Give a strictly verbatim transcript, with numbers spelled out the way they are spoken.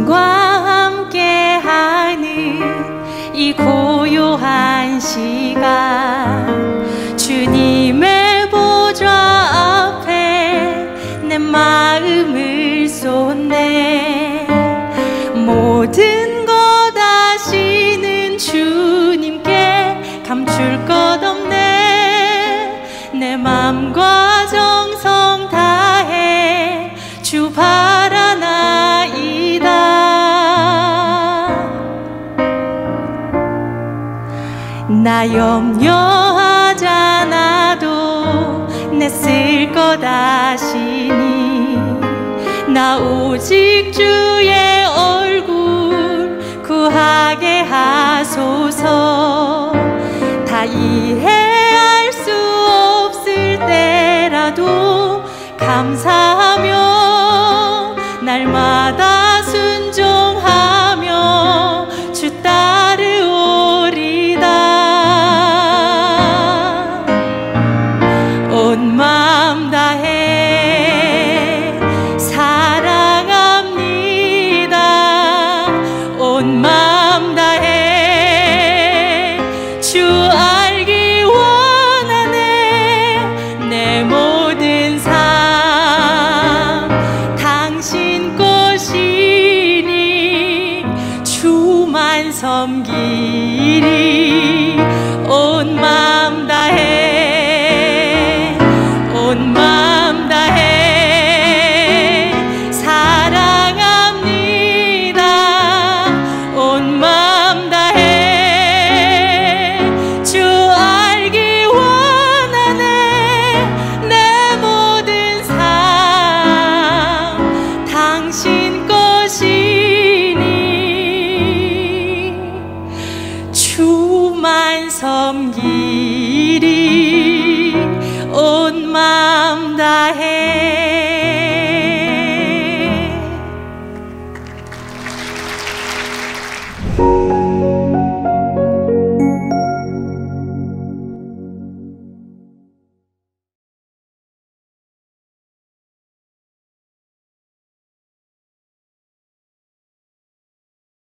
주님과 함께하는 이 고요한 시간, 주님의 보좌 앞에 내 마음을 쏟네. 모든 것 아시는 주님께 감출 것 없네. 내 맘과 정성 다해 주 바라나이다. 나 염려하지 않아도 내 쓸 것 아시니, 나 오직 주의 얼굴 구하게 하소서. 다 이해할 수 없을 때라도 감사하며 날마다 순종하며 주 따르오리다. 온 마음 다해 사랑합니다. 온 마음 다해 주 알기 원하네. 내 모든 삶 당신 것이니 주만 섬기리.